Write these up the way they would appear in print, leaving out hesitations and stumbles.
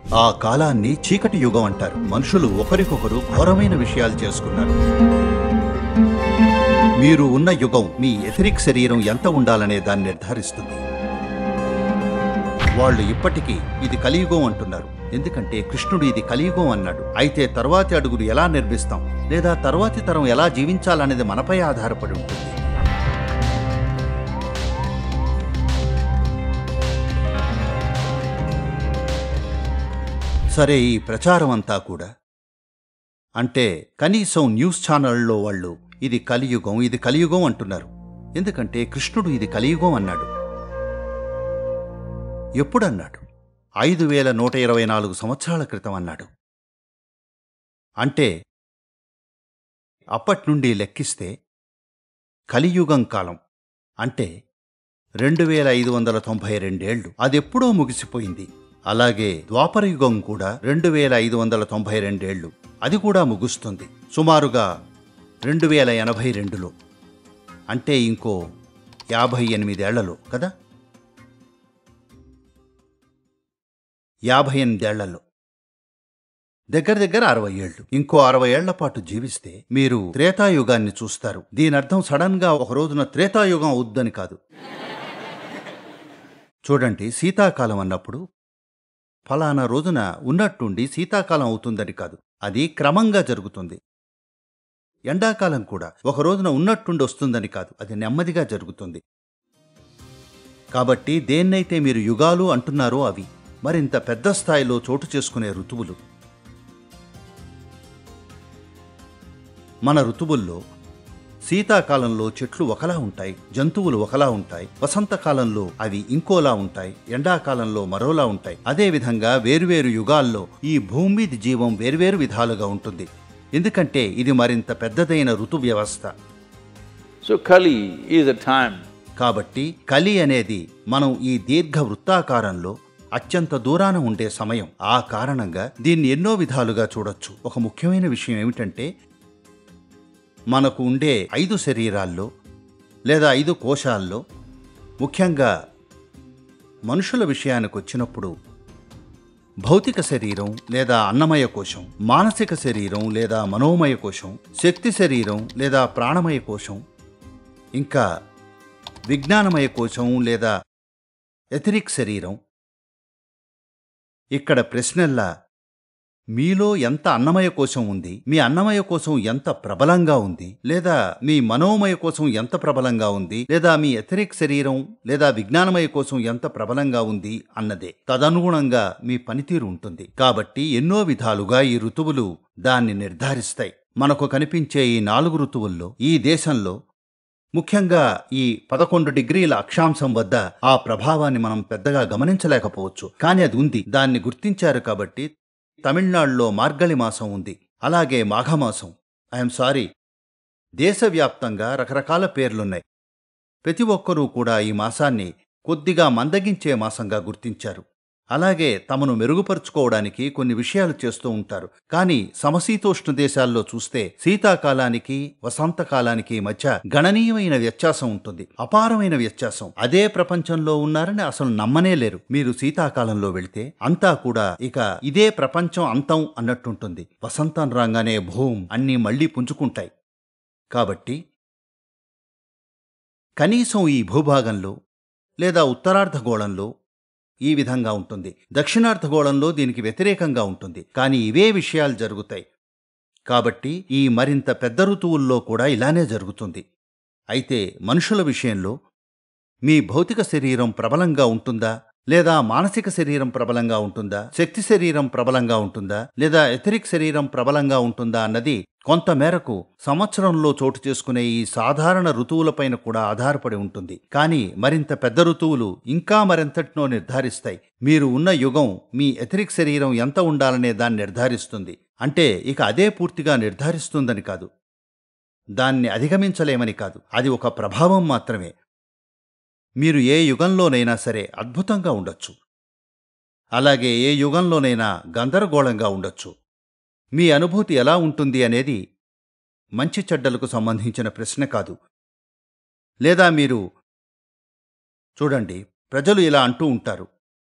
ఆ కాలాన్ని చీకటి యుగం అంటారు. మనుషులు ఒకరికొకరు ఘోరమైన విషయాలు చేసుకున్నారు. మీరు ఉన్న యుగం మీ ఎథరిక్ శరీరం ఎంత ఉండాలనే దాన్ని నిర్ధారిస్తుంది. వాళ్ళు ఇప్పటికీ ఇది కలియుగం అంటున్నారు, ఎందుకంటే కృష్ణుడు ఇది కలియుగం అన్నాడు. అయితే తర్వాతి అడుగులు ఎలా నిర్మిస్తాం లేదా తర్వాతి తరం ఎలా జీవించాలనేది మనపై ఆధారపడి ఉంటుంది. సరే, ఈ ప్రచారం అంతా కూడా అంటే కనీసం న్యూస్ ఛానళ్లలో వాళ్ళు ఇది కలియుగం ఇది కలియుగం అంటున్నారు, ఎందుకంటే కృష్ణుడు ఇది కలియుగం అన్నాడు. ఎప్పుడన్నాడు? 5124 సంవత్సరాల క్రితం అన్నాడు. అంటే అప్పట్నుండి లెక్కిస్తే కలియుగం కాలం అంటే 2592 ఏళ్లు. అదెప్పుడో ముగిసిపోయింది. అలాగే ద్వాపరయుగం కూడా 2592 ఏళ్లు, అది కూడా ముగుస్తుంది సుమారుగా 2082లో. అంటే ఇంకో 58 ఏళ్లలో కదా, 58 ఏళ్లలో దగ్గర దగ్గర 60 ఏళ్లు. ఇంకో 60 ఏళ్ల పాటు జీవిస్తే మీరు త్రేతాయుగాన్ని చూస్తారు. దీనర్థం సడన్ గా ఒక రోజున త్రేతాయుగం అవుద్దని కాదు. చూడండి, శీతాకాలం అన్నప్పుడు ఫలానా రోజున ఉన్నట్టుండి శీతాకాలం అవుతుందని కాదు, అది క్రమంగా జరుగుతుంది. ఎండాకాలం కూడా ఒక రోజున ఉన్నట్టుండి వస్తుందని కాదు, అది నెమ్మదిగా జరుగుతుంది. కాబట్టి దేన్నైతే మీరు యుగాలు అంటున్నారో అవి మరింత పెద్ద స్థాయిలో చోటు చేసుకునే ఋతువులు. మన ఋతువుల్లో శీతాకాలంలో చెట్లు ఒకలా ఉంటాయి, జంతువులు ఒకలా ఉంటాయి, వసంతకాలంలో అవి ఇంకోలా ఉంటాయి, ఎండాకాలంలో మరోలా ఉంటాయి. అదేవిధంగా వేర్వేరు యుగాల్లో ఈ భూమి మీద జీవం వేర్వేరు విధాలుగా ఉంటుంది, ఎందుకంటే ఇది మరింత పెద్దదైన ఋతు వ్యవస్థ. So Kali is a time. కాబట్టి కలి అనేది మనం ఈ దీర్ఘ వృత్తాకారంలో అత్యంత దూరాన ఉండే సమయం. ఆ కారణంగా దీన్ని ఎన్నో విధాలుగా చూడొచ్చు. ఒక ముఖ్యమైన విషయం ఏమిటంటే, మనకు ఉండే 5 శరీరాల్లో లేదా 5 కోశాల్లో, ముఖ్యంగా మనుషుల విషయానికి వచ్చినప్పుడు భౌతిక శరీరం లేదా అన్నమయ కోశం, మానసిక శరీరం లేదా మనోమయ కోశం, శక్తి శరీరం లేదా ప్రాణమయ కోశం, ఇంకా విజ్ఞానమయ కోశం లేదా ఎథరిక్ శరీరం. ఇక్కడ ప్రశ్నల్లా మీలో ఎంత అన్నమయ కోశం ఉంది, మీ అన్నమయ కోశం ఎంత ప్రబలంగా ఉంది, లేదా మీ మనోమయ కోశం ఎంత ప్రబలంగా ఉంది, లేదా మీ ఎథరిక్ శరీరం లేదా విజ్ఞానమయ కోశం ఎంత ప్రబలంగా ఉంది అన్నదే. తదనుగుణంగా మీ పనితీరు ఉంటుంది. కాబట్టి ఎన్నో విధాలుగా ఈ ఋతువులు దాన్ని నిర్ధారిస్తాయి. మనకు కనిపించే ఈ 4 ఋతువుల్లో ఈ దేశంలో ముఖ్యంగా ఈ 11 డిగ్రీల అక్షాంశం వద్ద ఆ ప్రభావాన్ని మనం పెద్దగా గమనించలేకపోవచ్చు, కానీ అది ఉంది. దాన్ని గుర్తించారు కాబట్టి తమిళనాడులో మార్గళి మాసం ఉంది, అలాగే మాఘమాసం. ఐఎమ్ సారీ, దేశవ్యాప్తంగా రకరకాల పేర్లున్నాయి. ప్రతి ఒక్కరూ కూడా ఈ మాసాన్ని కొద్దిగా మందగించే మాసంగా గుర్తించారు. అలాగే తమను మెరుగుపరుచుకోవడానికి కొన్ని విషయాలు చేస్తూ ఉంటారు. కానీ సమశీతోష్ణ దేశాల్లో చూస్తే శీతాకాలానికి వసంతకాలానికి మధ్య గణనీయమైన వ్యత్యాసం ఉంటుంది, అపారమైన వ్యత్యాసం. అదే ప్రపంచంలో ఉన్నారని అసలు నమ్మనే లేరు. మీరు శీతాకాలంలో వెళితే అంతా కూడా ఇక ఇదే ప్రపంచం అంతం అన్నట్టుంటుంది. వసంతం రాగానే భూమ్ అన్నీ మళ్లీ పుంజుకుంటాయి. కాబట్టి కనీసం ఈ భూభాగంలో లేదా ఉత్తరార్ధగోళంలో ఈ విధంగా ఉంటుంది, దక్షిణార్ధగోళంలో దీనికి వ్యతిరేకంగా ఉంటుంది. కానీ ఇవే విషయాలు జరుగుతాయి. కాబట్టి ఈ మరింత పెద్ద ఋతువుల్లో కూడా ఇలానే జరుగుతుంది. అయితే మనుషుల విషయంలో మీ భౌతిక శరీరం ప్రబలంగా ఉంటుందా, లేదా మానసిక శరీరం ప్రబలంగా ఉంటుందా, శక్తి శరీరం ప్రబలంగా ఉంటుందా, లేదా ఎథరిక్ శరీరం ప్రబలంగా ఉంటుందా అన్నది కొంత మేరకు సంవత్సరంలో చోటు చేసుకునే ఈ సాధారణ ఋతువులపైన కూడా ఆధారపడి ఉంటుంది. కానీ మరింత పెద్ద ఋతువులు ఇంకా మరింతటినో నిర్ధారిస్తాయి. మీరు ఉన్న యుగం మీ ఎథరిక్ శరీరం ఎంత ఉండాలనే దాన్ని నిర్ధారిస్తుంది. అంటే ఇక అదే పూర్తిగా నిర్ధారిస్తుందని కాదు, దాన్ని అధిగమించలేమని కాదు, అది ఒక ప్రభావం మాత్రమే. మీరు ఏ యుగంలోనైనా సరే అద్భుతంగా ఉండొచ్చు, అలాగే ఏ యుగంలోనైనా గందరగోళంగా ఉండొచ్చు. మీ అనుభూతి ఎలా ఉంటుంది అనేది మంచి చెడ్డలకు సంబంధించిన ప్రశ్న కాదు. లేదా మీరు చూడండి, ప్రజలు ఇలా అంటూ ఉంటారు,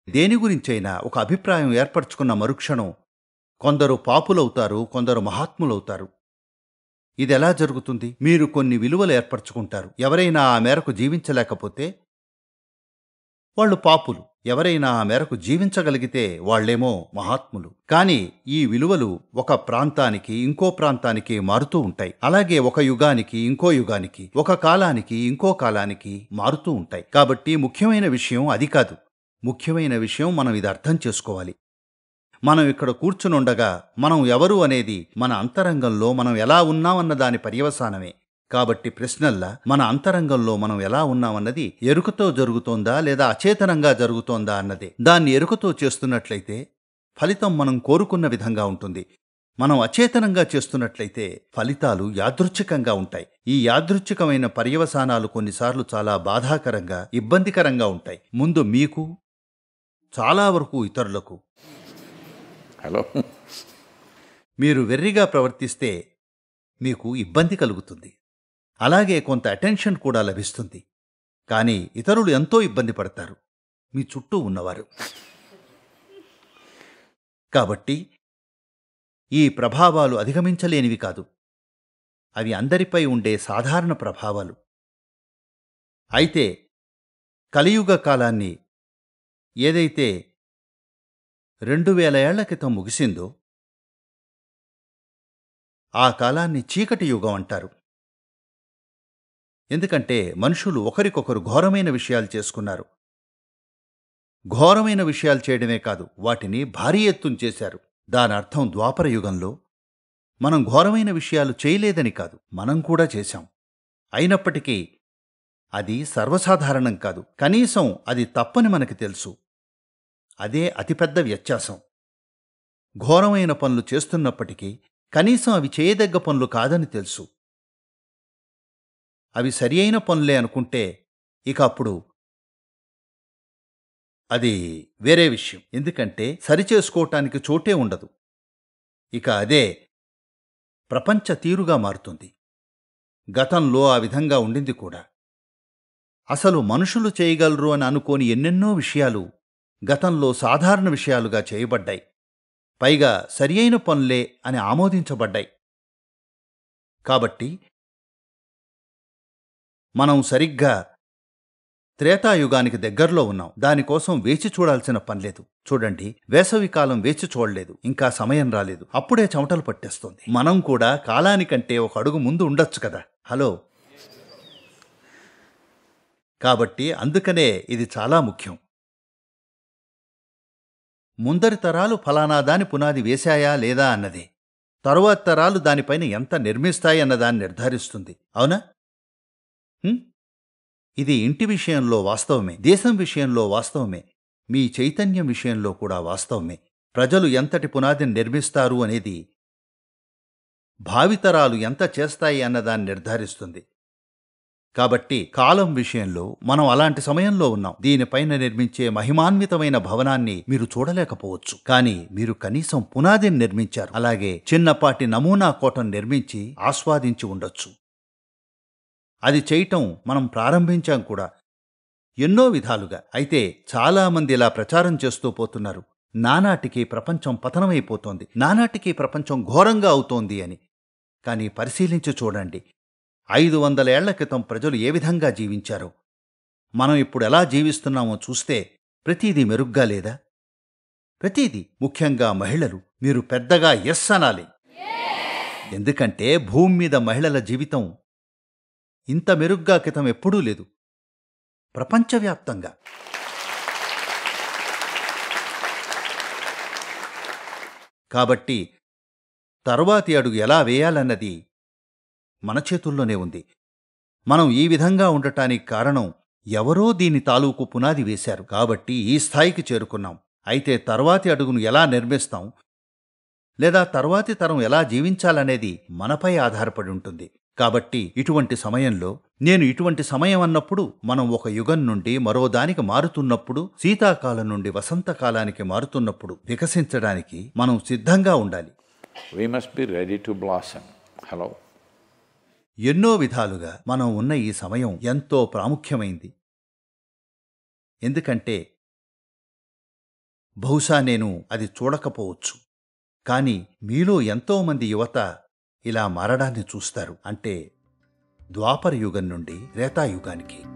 దేని గురించైనా ఒక అభిప్రాయం ఏర్పరచుకున్న మరుక్షణం కొందరు పాపులవుతారు, కొందరు మహాత్ములవుతారు. ఇదెలా జరుగుతుంది? మీరు కొన్ని విలువలు ఏర్పరచుకుంటారు. ఎవరైనా ఆ మేరకు జీవించలేకపోతే వాళ్ళు పాపులు. ఎవరైనా ఆ మేరకు జీవించగలిగితే వాళ్లేమో మహాత్ములు. కానీ ఈ విలువలు ఒక ప్రాంతానికి ఇంకో ప్రాంతానికి మారుతూ ఉంటాయి. అలాగే ఒక యుగానికి ఇంకో యుగానికి, ఒక కాలానికి ఇంకో కాలానికి మారుతూ ఉంటాయి. కాబట్టి ముఖ్యమైన విషయం అది కాదు. ముఖ్యమైన విషయం మనం ఇది అర్థం చేసుకోవాలి. మనం ఇక్కడ కూర్చునుండగా మనం ఎవరు అనేది మన అంతరంగంలో మనం ఎలా ఉన్నామన్న దాని పర్యవసానమే. కాబట్టి ప్రశ్నల్లా మన అంతరంగంలో మనం ఎలా ఉన్నామన్నది ఎరుకతో జరుగుతోందా లేదా అచేతనంగా జరుగుతోందా అన్నదే. దాన్ని ఎరుకతో చేస్తున్నట్లయితే ఫలితం మనం కోరుకున్న విధంగా ఉంటుంది. మనం అచేతనంగా చేస్తున్నట్లయితే ఫలితాలు యాదృచ్ఛికంగా ఉంటాయి. ఈ యాదృచ్ఛికమైన పర్యవసానాలు కొన్నిసార్లు చాలా బాధాకరంగా, ఇబ్బందికరంగా ఉంటాయి. ముందు మీకు, చాలా వరకు ఇతరులకు. Hello? మీరు వెర్రిగా ప్రవర్తిస్తే మీకు ఇబ్బంది కలుగుతుంది. అలాగే కొంత అటెన్షన్ కూడా లభిస్తుంది. కానీ ఇతరులు ఎంతో ఇబ్బంది పడతారు, మీ చుట్టూ ఉన్నవారు. కాబట్టి ఈ ప్రభావాలు అధిగమించలేనివి కాదు. అవి అందరిపై ఉండే సాధారణ ప్రభావాలు. అయితే కలియుగ కాలాన్ని ఏదైతే 2000 ఏళ్ల క్రితం ముగిసిందో ఆ కాలాన్ని చీకటి యుగం అంటారు. ఎందుకంటే మనుషులు ఒకరికొకరు ఘోరమైన విషయాలు చేసుకున్నారు. ఘోరమైన విషయాలు చేయడమే కాదు, వాటిని భారీ ఎత్తున చేశారు. దానర్థం ద్వాపర యుగంలో మనం ఘోరమైన విషయాలు చేయలేదని కాదు, మనం కూడా చేశాం. అయినప్పటికీ అది సర్వసాధారణం కాదు. కనీసం అది తప్పని మనకి తెలుసు. అదే అతిపెద్ద వ్యత్యాసం. ఘోరమైన పనులు చేస్తున్నప్పటికీ కనీసం అవి చేయదగ్గ పనులు కాదని తెలుసు. అవి సరి అయిన పనులే అనుకుంటే ఇక అప్పుడు అది వేరే విషయం. ఎందుకంటే సరిచేసుకోవటానికి చోటే ఉండదు. ఇక అదే ప్రపంచ తీరుగా మారుతుంది. గతంలో ఆ విధంగా ఉండింది కూడా. అసలు మనుషులు చేయగలరు అని అనుకోని ఎన్నెన్నో విషయాలు గతంలో సాధారణ విషయాలుగా చేయబడ్డాయి. పైగా సరి అయిన పనులే అని ఆమోదించబడ్డాయి. కాబట్టి మనం సరిగ్గా త్రేతాయుగానికి దగ్గరలో ఉన్నాం. దానికోసం వేచి చూడాల్సిన పనిలేదు. చూడండి, వేసవికాలం వేచి చూడలేదు, ఇంకా సమయం రాలేదు, అప్పుడే చెమటలు పట్టేస్తోంది. మనం కూడా కాలానికంటే ఒక అడుగు ముందు ఉండొచ్చు కదా. హలో. కాబట్టి అందుకనే ఇది చాలా ముఖ్యం. ముందరి తరాలు ఫలానా దాని పునాది వేశాయా లేదా అన్నదే తరువాత తరాలు దానిపైన ఎంత నిర్మిస్తాయి అన్నదాన్ని నిర్ధారిస్తుంది. అవునా? ఇది ఇంటి విషయంలో వాస్తవమే, దేశం విషయంలో వాస్తవమే, మీ చైతన్యం విషయంలో కూడా వాస్తవమే. ప్రజలు ఎంతటి పునాదిని నిర్మిస్తారు అనేది భావితరాలు ఎంత చేస్తాయి అన్నదాన్ని నిర్ధారిస్తుంది. కాబట్టి కాలం విషయంలో మనం అలాంటి సమయంలో ఉన్నాం. దీనిపైన నిర్మించే మహిమాన్వితమైన భవనాన్ని మీరు చూడలేకపోవచ్చు, కానీ మీరు కనీసం పునాదిని నిర్మించారు. అలాగే చిన్నపాటి నమూనా కోటను నిర్మించి ఆస్వాదించి ఉండొచ్చు. అది చేయటం మనం ప్రారంభించాం కూడా ఎన్నో విధాలుగా. అయితే చాలామంది ఇలా ప్రచారం చేస్తూ పోతున్నారు, నానాటికి ప్రపంచం పతనమైపోతోంది, నానాటికి ప్రపంచం ఘోరంగా అవుతోంది అని. కానీ పరిశీలించి చూడండి, 500 ఏళ్ల క్రితం ప్రజలు ఏ విధంగా జీవించారో మనం ఇప్పుడు ఎలా జీవిస్తున్నామో చూస్తే ప్రతీదీ మెరుగ్గా లేదా? ప్రతీదీ. ముఖ్యంగా మహిళలు. మీరు పెద్దగా ఎస్ అనాలి. ఎందుకంటే భూమి మీద మహిళల జీవితం ఇంత మెరుగ్గా క్రితం ఎప్పుడూ లేదు, ప్రపంచవ్యాప్తంగా. కాబట్టి తరువాతి అడుగు ఎలా వేయాలన్నది మన చేతుల్లోనే ఉంది. మనం ఈ విధంగా ఉండటానికి కారణం ఎవరో దీని తాలూకు పునాది వేశారు. కాబట్టి ఈ స్థాయికి చేరుకున్నాం. అయితే తర్వాతి అడుగును ఎలా నిర్మిస్తాం లేదా తర్వాతి తరం ఎలా జీవించాలనేది మనపై ఆధారపడి ఉంటుంది. కాబట్టి ఇటువంటి సమయంలో, నేను ఇటువంటి సమయం అన్నప్పుడు మనం ఒక యుగం నుండి మరో దానికి మారుతున్నప్పుడు, శీతాకాలం నుండి వసంతకాలానికి మారుతున్నప్పుడు వికసించడానికి మనం సిద్ధంగా ఉండాలి. We must be ready to blossom. Hello. ఎన్నో విధాలుగా మనం ఉన్న ఈ సమయం ఎంతో ప్రాముఖ్యమైంది. ఎందుకంటే బహుశా నేను అది చూడకపోవచ్చు. కాని మీలో ఎంతోమంది యువత ఇలా మారడాన్ని చూస్తారు. అంటే ద్వాపర యుగం నుండి త్రేతాయుగానికి.